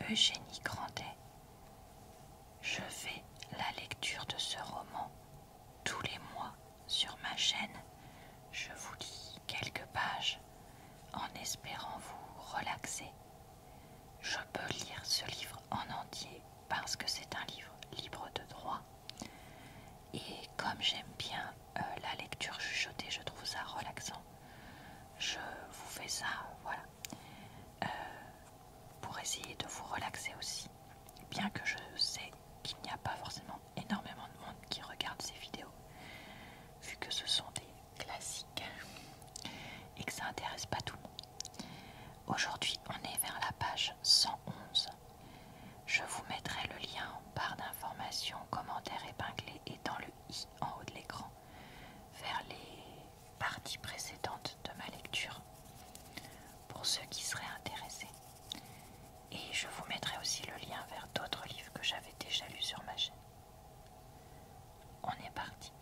Eugénie Grandet. Je fais la lecture de ce roman tous les mois sur ma chaîne. Je vous lis quelques pages en espérant vous relaxer. Je peux lire ce livre en entier parce que c'est un livre libre de droit. Et comme j'aime bien la lecture chuchotée, je trouve ça relaxant. Je vous fais ça, voilà, pour essayer de vous relaxer aussi. Bien que je sais qu'il n'y a pas forcément énormément de monde qui regarde ces vidéos, vu que ce sont des classiques et que ça n'intéresse pas tout le monde. Aujourd'hui, on est vers la page 111. Je vous mettrai le lien en barre d'informations, commentaires épinglés et dans le i en haut de l'écran vers les parties précédentes de ma lecture pour ceux qui seraient intéressés. Et je vous mettrai aussi le lien vers d'autres livres que j'avais déjà lus sur ma chaîne. On est parti.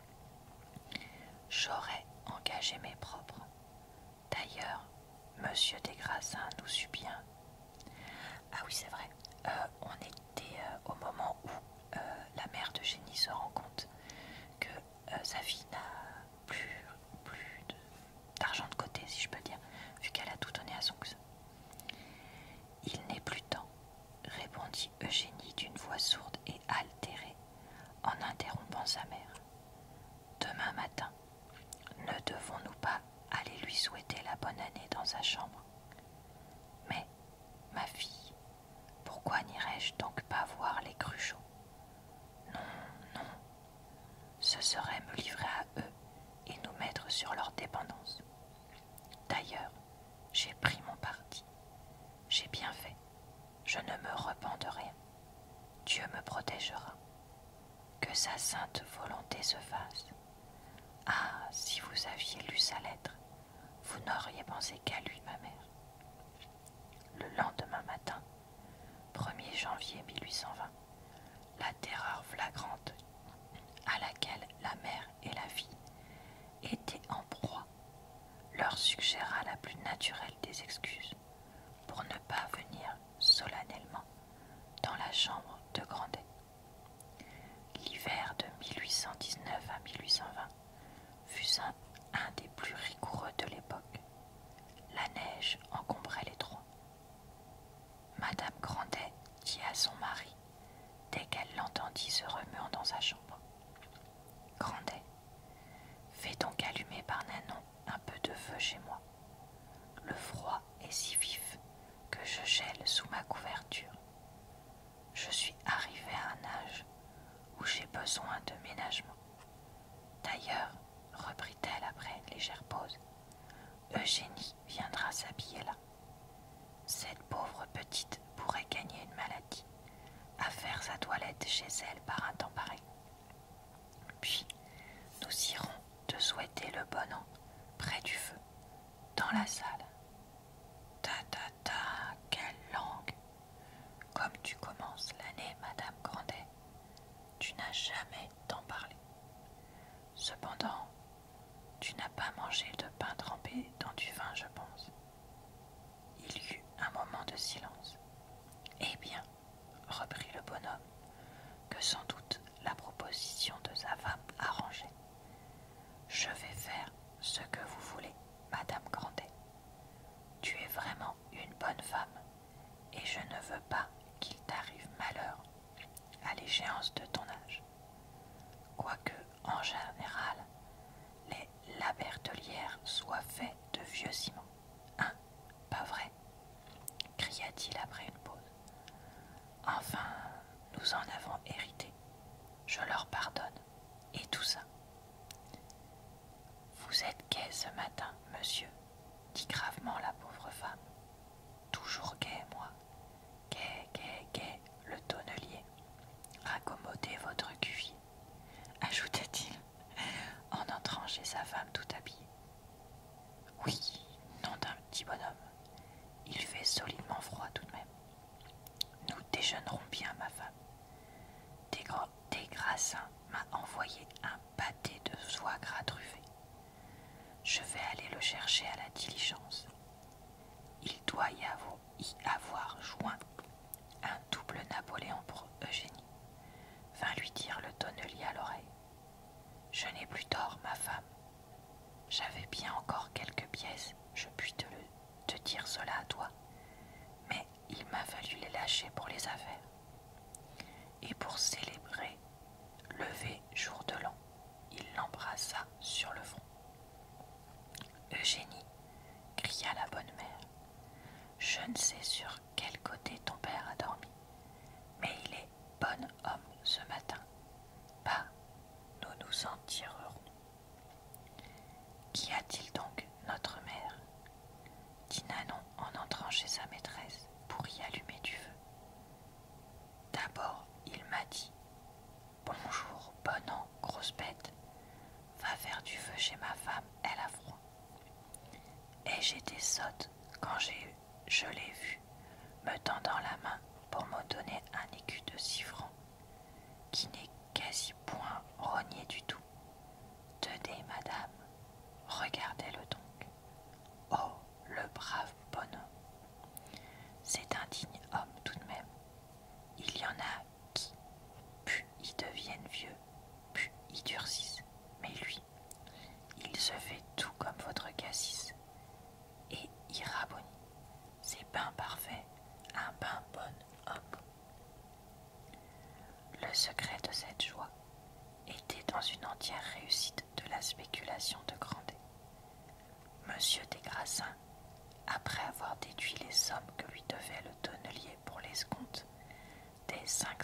J'aurais engagé mes propres. D'ailleurs, Monsieur Desgrassins nous suit bien. Ah oui, c'est vrai. On était au moment où la mère d'Eugénie se rend compte que sa fille n'a plus d'argent de côté, si je peux dire, vu qu'elle a tout donné à son cousin. Il n'est plus temps, répondit Eugénie d'une voix sourde et altérée, en interrompant sa mère. Demain matin, ne devons-nous pas aller lui souhaiter la bonne année dans sa chambre? Mais, ma fille, pourquoi n'irais-je donc pas voir les Cruchot? Non, non, ce serait me livrer à eux et nous mettre sur leur dépendance. D'ailleurs, j'ai pris mon parti. J'ai bien fait. Je ne me repens de rien. Dieu me protégera. Que sa sainte volonté se fasse. Ah, si vous aviez lu sa lettre, vous n'auriez pensé qu'à lui, ma mère. Le lendemain matin, 1er janvier 1820, la terreur flagrante à laquelle la mère et la fille étaient en proie leur suggéra la plus naturelle des excuses pour ne pas venir solennellement dans la chambre de Grandet. L'hiver de 1819 à 1820 fut un des plus rigoureux de l'époque. La neige encombrait les toits. Madame Grandet dit à son mari, dès qu'elle l'entendit se remuant dans sa chambre: Grandet, fais donc allumer par Nanon un peu de feu chez moi. Le froid est si vif que je gèle sous ma couverture. Je suis arrivée à un âge où j'ai besoin de ménagement. D'ailleurs, reprit-elle après une légère pause, Eugénie viendra s'habiller là. Cette pauvre petite pourrait gagner une maladie à faire sa toilette chez elle par un temps pareil. Puis, nous irons te souhaiter le bon an près du feu, dans la salle. Ta ta ta, quelle langue! Comme tu commences l'année, Madame Grandet, tu n'as jamais tant parlé. Cependant, tu n'as pas mangé de pain trempé dans du vin, je pense. Il y eut un moment de silence. Eh bien, reprit le bonhomme, que sans doute la proposition de sa femme arrangeait. Je vais faire ce que vous voulez, Madame Grandet. Tu es vraiment une bonne femme, et je ne veux pas qu'il t'arrive malheur à l'échéance de ton âge. Quoique, en général, les labertelières soient faits de vieux ciment. Hein, pas vrai? Cria-t-il après une pause. Enfin, nous en avons hérité. Je leur pardonne. Et tout ça. Vous êtes gai ce matin, monsieur, dit gravement la pauvre femme. Toujours gai, moi. Gai, gai, gai, le tonnelier. Raccommodez votre cuvier, ajouta-t-il en entrant chez sa femme tout habillée. Oui, nom d'un petit bonhomme, il fait solidement froid tout de même. Nous déjeunerons bien, ma femme. Desgrassins m'a envoyé un pâté de foie gras truffé. Je vais aller le chercher à la diligence. Il doit y avoir joint en tirerons. Qu'y a-t-il donc, notre mère? Dit Nanon en entrant chez sa maîtresse pour y allumer du feu. D'abord, il m'a dit: bonjour, bon an, grosse bête, va faire du feu chez ma femme, elle a froid. Et j'étais sotte quand je l'ai vu me tendant la main pour me donner un écu de 6 francs, qui n'est quasi point rogné du tout. Tenez, madame, regardez-le donc. Oh, le brave bonhomme! C'est un digne homme tout de même. Il y en a qui, plus ils deviennent vieux, plus ils durcissent. Mais lui, il se fait tout comme votre cassis. Et il rabonit. C'est ben parfait, un ben bon homme. Le secret de cette joie était dans une entière réussite de la spéculation de Grandet. Monsieur des Grassins, après avoir déduit les sommes que lui devait le tonnelier pour l'escompte des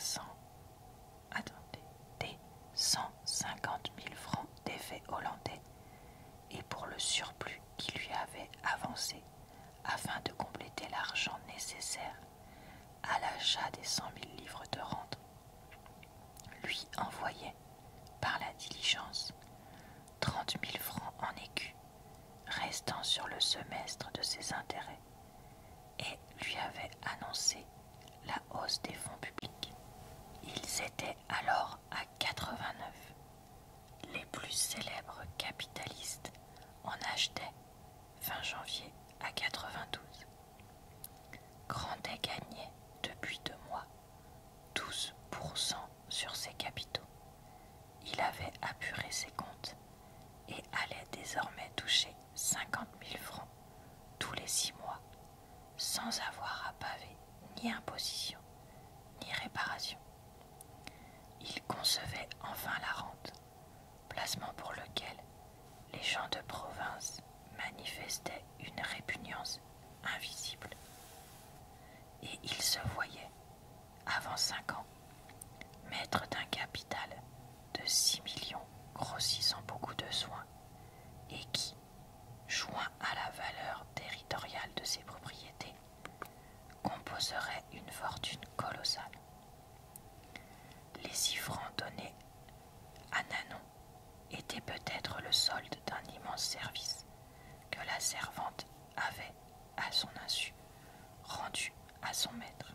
150 000 francs d'effets hollandais, et pour le surplus qu'il lui avait avancé afin de compléter l'argent nécessaire à l'achat des 100 000 livres de rente, lui envoyait par la diligence 30 000 francs en écus, restant sur le semestre de ses intérêts, et lui avait annoncé la hausse des fonds publics. Ils étaient alors à 89. Les plus célèbres capitalistes en achetaient fin janvier à 92. Grandet gagnait depuis 2 mois 12% sur ses capitaux. Il avait apuré ses comptes et allait désormais toucher 50 000 francs tous les 6 mois, sans avoir à paver ni imposition ni réparation. Il concevait enfin la rente, placement pour lequel les gens de province manifestaient une répugnance invisible. Et il se voyait, avant 5 ans, maître d'un capital de 6 millions grossissant beaucoup de soin, et qui, joint à la valeur territoriale de ses propriétés, composerait une fortune colossale. Les 6 francs donnés à Nanon étaient peut-être le solde d'un immense service que la servante avait, à son insu, rendu à son maître.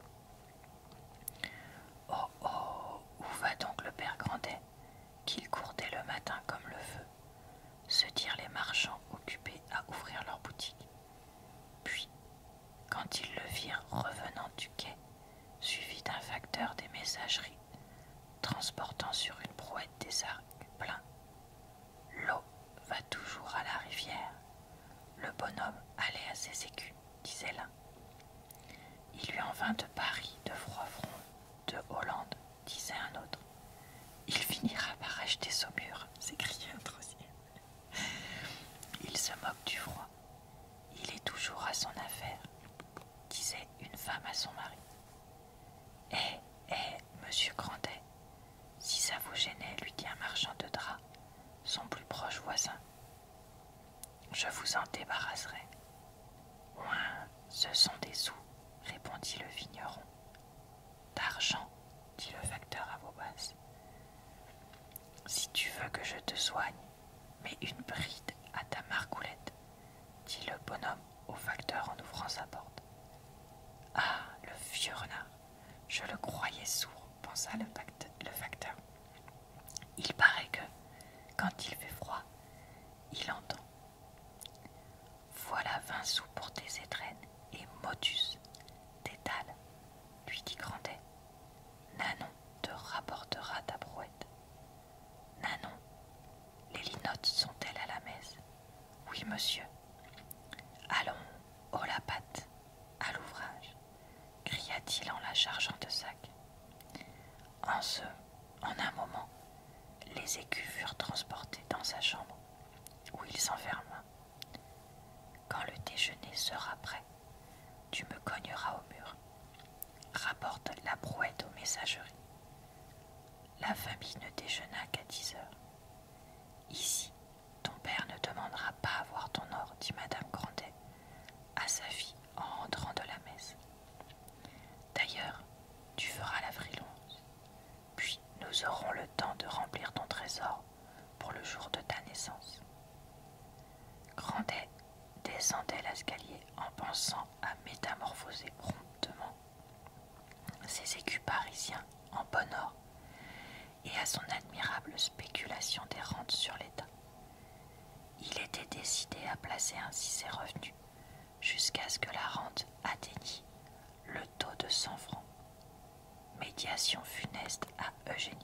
Oh oh, où va donc le père Grandet, qu'il court dès le matin comme le feu, se dirent les marchands occupés à ouvrir leur boutique. Puis, quand ils le virent revenant du quai, suivi d'un facteur des messageries, transportant sur une brouette des sacs pleins, l'eau va toujours à la rivière, le bonhomme allait à ses écus, disait l'un. Il lui en vint de Paris, de Froidfond, de Hollande, disait un autre. Il finira par acheter Saumur, s'écriait un troisième. Il se moque du froid. Il est toujours à son affaire, disait une femme à son mari. Monsieur Grandet, si ça vous gênait, lui dit un marchand de draps, son plus proche voisin, je vous en débarrasserai. Ouin, ce sont des sous, répondit le vigneron. D'argent, dit le facteur à voix basse. Si tu veux que je te soigne, mets une bride à ta margoulette, dit le bonhomme au facteur en ouvrant sa porte. Ah, le vieux renard, je le croyais sourd, pensa le facteur. Il paraît que, quand il fait froid, il entend. Voilà 20 sous pour tes étrennes et motus, détale, lui dit Grandet. Nanon te rapportera ta brouette. Nanon, les linottes sont-elles à la messe? Oui, monsieur. Allons, haut la patte, à l'ouvrage, cria-t-il en la chargeant de sacs. En un moment, les écus furent transportés dans sa chambre, où il s'enferma. Quand le déjeuner sera prêt, tu me cogneras au mur. Rapporte la brouette aux messageries. La famille ne déjeuna qu'à 10 heures. jour de ta naissance. Grandet descendait l'escalier en pensant à métamorphoser promptement ses écus parisiens en bon or et à son admirable spéculation des rentes sur l'État. Il était décidé à placer ainsi ses revenus jusqu'à ce que la rente atteignît le taux de 100 francs. Médiation funeste à Eugénie.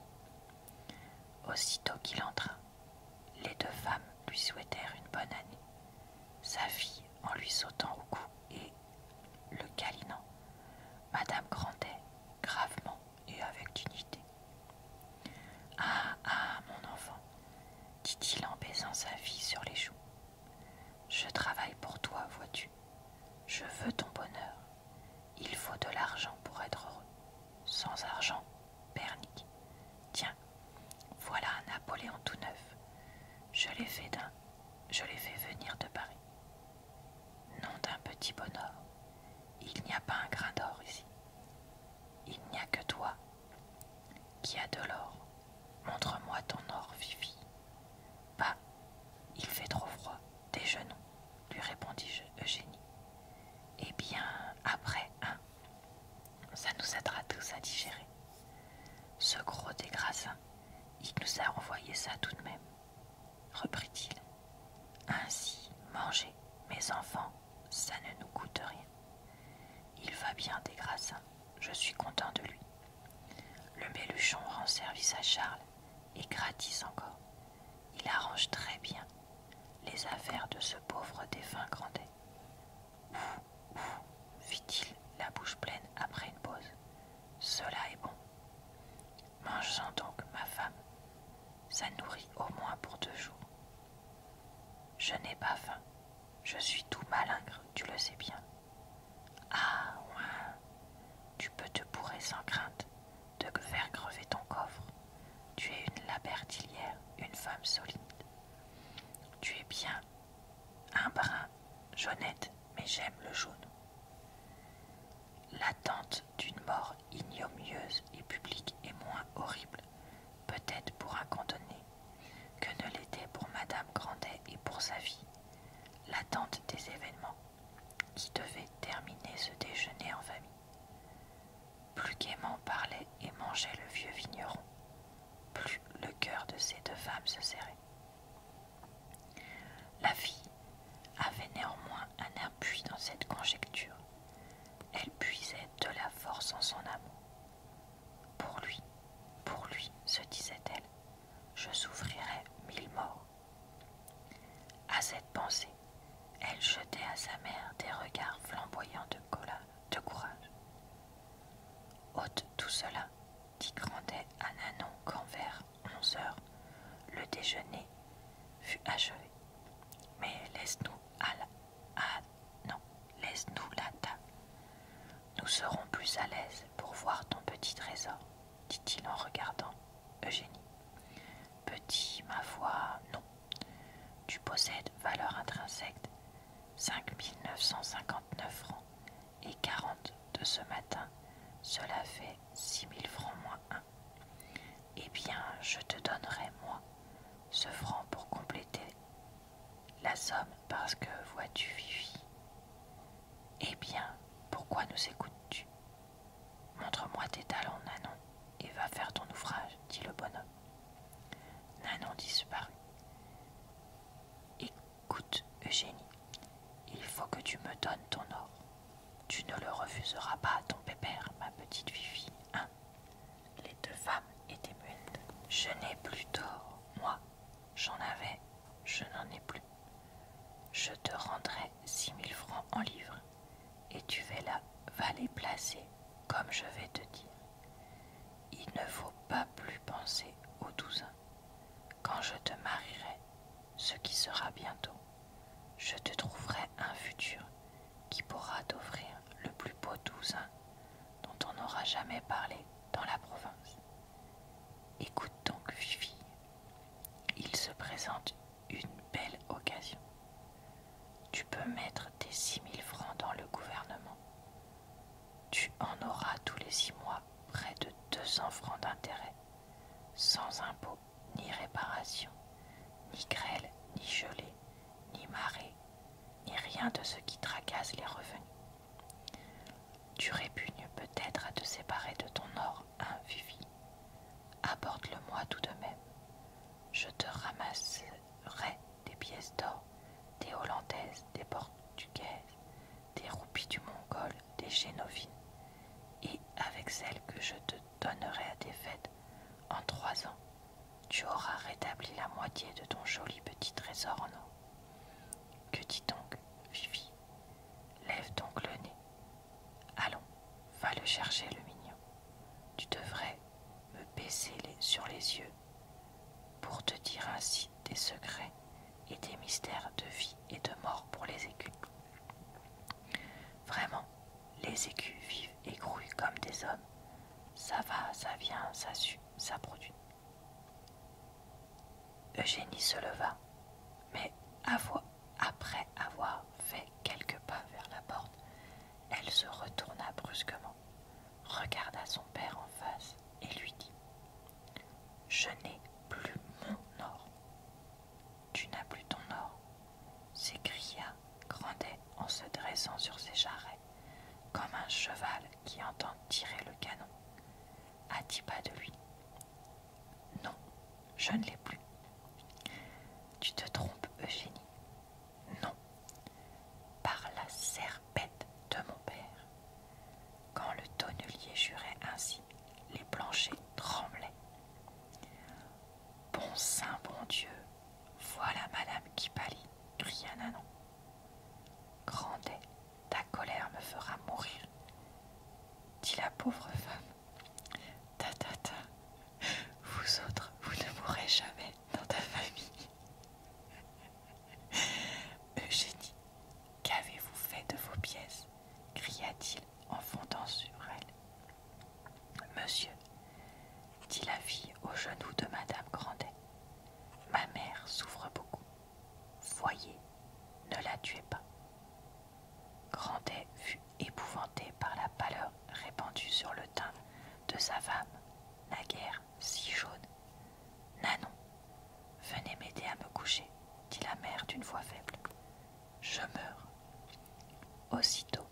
Aussitôt qu'il entra, les deux femmes lui souhaitèrent une bonne année. Sa fille en lui sautant au cou et le câlinant. Madame Grandet, gravement et avec dignité. « Ah, ah, mon enfant, dit-il en baisant sa fille sur les joues. Je travaille pour toi, vois-tu. Je veux ton bonheur. Il faut de l'argent pour être heureux. Sans argent, bernique. Tiens, voilà un Napoléon tout neuf. Je l'ai fait venir de Paris. Nom d'un petit bonheur. Il n'y a pas un grain d'or ici. Il n'y a que toi qui as de l'or. Montre-moi ton or, Fifi. Bah, il fait trop froid. Déjeunons, lui répondit Eugénie. Eh bien, après, hein, ça nous aidera tous à digérer. Ce gros dégrassin, il nous a envoyé ça tout de même, reprit-il. Ainsi, mangez, mes enfants, ça ne nous coûte rien. Il va bien, Desgrassins, je suis content de lui. Le Méluchon rend service à Charles et gratis encore. Il arrange très bien les affaires de ce pauvre défunt Grandet. Ouf, ouf, fit-il, la bouche pleine après une pause. Cela est bon. Mange-en donc, ma femme. Ça nourrit au moins pour 2 jours. Je n'ai pas faim. Je suis tout malingre, tu le sais bien. Ah, ouin, tu peux te bourrer sans crainte de faire crever ton coffre. Tu es une Labertillière, une femme solide. Tu es bien un brin jaunette, mais j'aime le jaune. L'attente d'une mort ignominieuse et publique est moins horrible, peut-être pour un condamné, que ne l'était pour Madame Grandet et pour sa vie. L'attente des événements qui devaient terminer ce déjeuner en famille. Plus gaiement parlait et mangeait le vieux vigneron, plus le cœur de ces deux femmes se serrait. La fille avait néanmoins un appui dans cette conjecture. Elle puisait de la force en son amour. Pour lui, se disait-elle, je souffrirais 1000 morts. À cette pensée, elle jetait à sa mère des regards flamboyants de courage. Ôte tout cela, dit Grandet à Nanon quand vers 11 heures le déjeuner fut achevé. Mais laisse-nous laisse-nous la table. Nous serons plus à l'aise pour voir ton petit trésor, dit-il en regardant Eugénie. Petit, ma foi, non. Tu possèdes valeur intrinsèque 5 959 francs et 40 de ce matin, cela fait 6 000 francs moins 1. Eh bien, je te donnerai, moi, ce franc pour compléter la somme parce que, vois-tu, Fifi. Eh bien, pourquoi nous écoutes-tu? Montre-moi tes talons, Nanon, et va faire ton ouvrage, dit le bonhomme. Nanon disparut. Écoute, Eugénie, il faut que tu me donnes ton or. Tu ne le refuseras pas à ton pépère, ma petite Fifi, hein? Les deux femmes étaient muettes. Je n'ai plus d'or, moi. J'en avais, je n'en ai plus. Je te rendrai 6 000 francs en livres, et tu vas les placer comme je vais te dire. Il ne faut pas plus penser aux 12 ans. Quand je te marierai, ce qui sera bientôt, je te trouverai un futur qui pourra t'offrir le plus beau 12 ans dont on n'aura jamais parlé dans la province. Écoute donc, Fifi, il se présente une belle occasion. Tu peux mettre tes 6 000 francs dans le gouvernement. Tu en auras tous les 6 mois près de 200 francs d'intérêt, sans impôt ni réparation, rien de ce qui tracasse les revenus. Tu répugnes peut-être à te séparer de ton or, hein, Fifi? Apporte-le-moi tout de même. Je te ramasserai des pièces d'or, des hollandaises, des portugaises, des roupies du Mongol, des génovines, et avec celles que je te donnerai à tes fêtes, en 3 ans, tu auras rétabli la moitié de ton joli petit trésor en or. Que dis donc, Fifi? Lève donc le nez. Allons, va le chercher, le mignon. Tu devrais me baisser sur les yeux pour te dire ainsi des secrets et des mystères de vie et de mort pour les écus. Vraiment, les écus vivent et grouillent comme des hommes. Ça va, ça vient, ça sue, ça produit. Eugénie se leva, mais après avoir fait quelques pas vers la porte, elle se retourna brusquement, regarda son père en face et lui dit: « Je n'ai plus mon or. »« Tu n'as plus ton or ?» s'écria Grandet en se dressant sur ses jarrets, comme un cheval qui entend tirer le canon, à 10 pas de lui. « Non, je ne l'ai plus. »« Tu te trompes, Eugénie. Non, par la serpette de mon père. » Quand le tonnelier jurait ainsi, les planchers tremblaient. « Bon saint, bon Dieu, voilà madame qui pâlit, » cria Nanon. « Grandet, ta colère me fera mourir, » dit la pauvre femme. « Ta ta ta, vous autres, vous ne mourrez jamais dans ta famille. » Eugénie, qu'avez-vous fait de vos pièces? Cria-t-il en fondant sur elle. Monsieur, dit la fille aux genoux de madame Grandet, ma mère souffre beaucoup. Voyez, ne la tuez pas. Grandet fut épouvanté par la pâleur répandue sur le teint de sa femme, naguère si jaune. Nanon, venez m'aider à me coucher, dit la mère d'une voix faible. Je meurs. Aussitôt,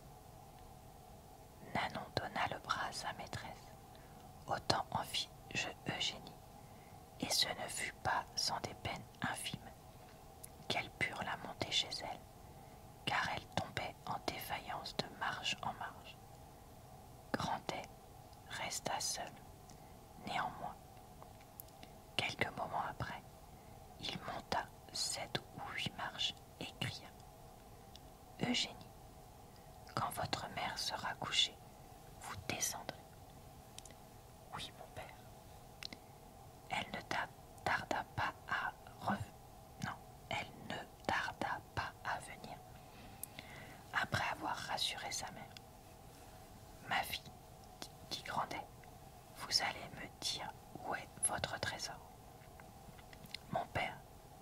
Nanon donna le bras à sa maîtresse. Autant en fit Eugénie, et ce ne fut pas sans des peines infimes qu'elles purent la monter chez elle, car elle tombait en défaillance de marge en marge. Grandet resta seul. Néanmoins, quelques moments après, il monta 7 ou 8 marches et cria: « Eugénie, quand votre mère sera couchée, vous descendrez. » « Oui, mon père. » Elle ne tarda pas à elle ne tarda pas à venir, après avoir rassuré sa mère. « Ma fille, dit Grandet, vous allez me dire où est votre trésor. » « Mon père,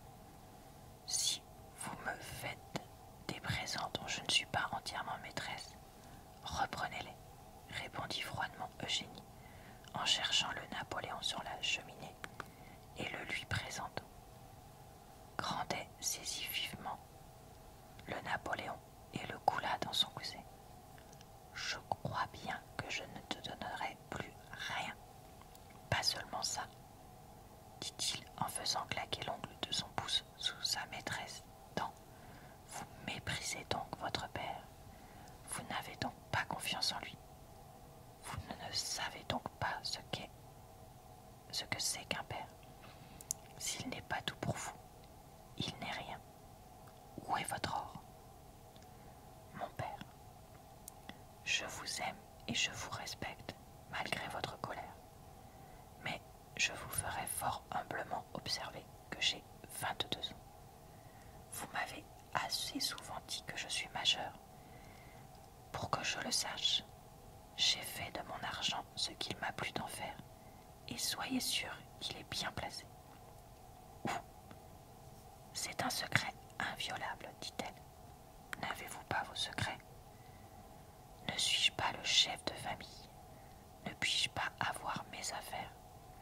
si vous me faites des présents dont je ne suis pas entièrement maîtresse, reprenez-les, répondit froidement Eugénie, en cherchant le Napoléon sur la cheminée et le lui présentant. Grandet saisit vivement le Napoléon et le coula dans son gousset. « Je crois bien que je ne te donnerai plus rien. Pas seulement ça, » dit-il en faisant claquer l'ongle de son pouce sous sa maîtresse. Tant, vous méprisez donc votre père. Vous n'avez donc pas confiance en lui. Vous ne savez donc pas ce que c'est qu'un père. S'il n'est pas tout pour vous, il n'est rien. Où est votre or? Mon père, je vous aime et je vous respecte, malgré votre colère. Mais je vous ferai fort humblement observer que j'ai 22 ans. Vous m'avez assez souvent dit que je suis majeur. Pour que je le sache, j'ai fait de mon argent ce qu'il m'a plu d'en faire, et soyez sûr qu'il est bien placé. Où? C'est un secret inviolable, dit-elle. N'avez-vous pas vos secrets? Ne suis-je pas le chef de famille? Ne puis-je pas avoir mes affaires?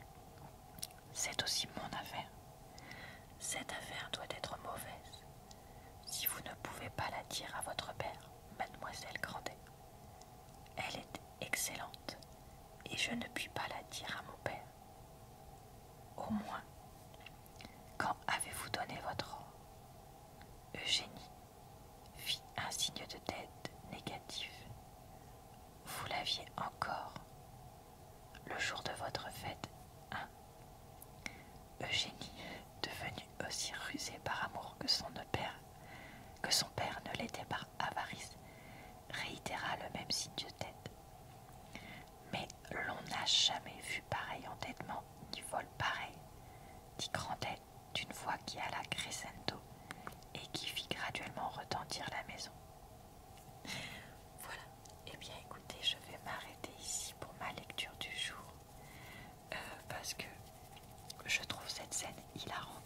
C'est aussi mon affaire. Cette affaire doit être mauvaise. Si vous ne pouvez pouvez pas la dire à votre père, mademoiselle Grandet. Elle est excellente, et je ne puis pas la dire à mon père. Au moins, quand avez-vous donné votre or? Eugénie fit un signe de tête négatif. Vous l'aviez encore le jour de votre fête, hein? Eugénie, devenue aussi rusée par amour que son père ne l'était par avarice, réitéra le même signe de tête. Mais l'on n'a jamais vu pareil entêtement, ni vol pareil, dit Grandet d'une voix qui alla crescendo et qui fit graduellement retentir la maison. Voilà, eh bien écoutez, je vais m'arrêter ici pour ma lecture du jour, parce que je trouve cette scène hilarante.